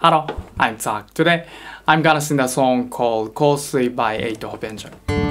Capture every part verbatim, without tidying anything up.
Hello, I'm Tak. Today, I'm gonna sing a song called Cold Sleep by Eito Hobenja.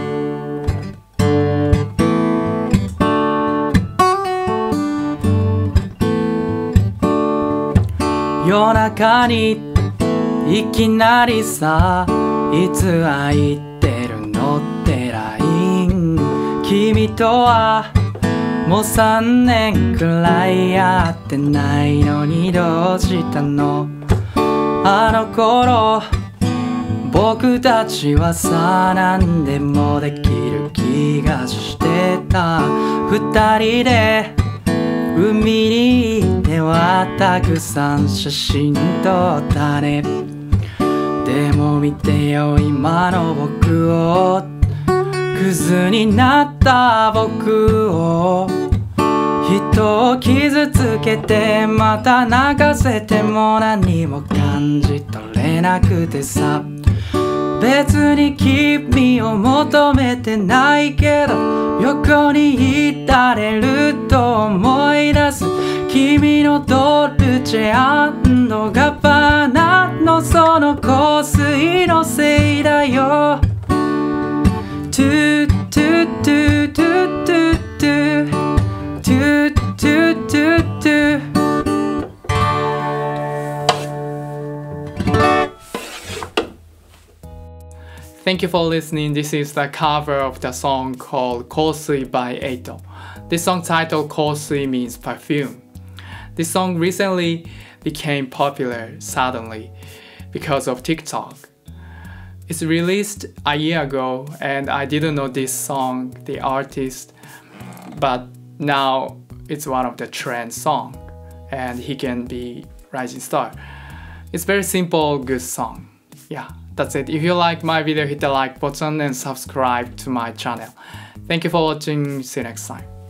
夜中にいきなりさ、いつ空いてるのってライン。君とはもうさんねんくらい会ってないのにどうしたの？あの頃僕たちはさ、何でもできる気がしてた。二人で海に行ってはたくさん写真撮ったね。でも見てよ今の僕を、クズになった僕を。人を傷つけてまた泣かせても何も感じ取れなくてさ。別に君を求めてないけど、横にいられると思い出す。君のドルチェ&ガッバーナのその香水のせいだよ。トゥトゥトゥトゥトゥトゥトゥトゥトゥトゥ。Thank you for listening. This is the cover of the song called Kosui by Eito. This song title Kosui means perfume. This song recently became popular suddenly because of TikTok. It's released a year ago and I didn't know this song, the artist, but now it's one of the trend song and he can be rising star. It's very simple, good song. Yeah. That's it. If you like my video, hit the like button and subscribe to my channel. Thank you for watching. See you next time.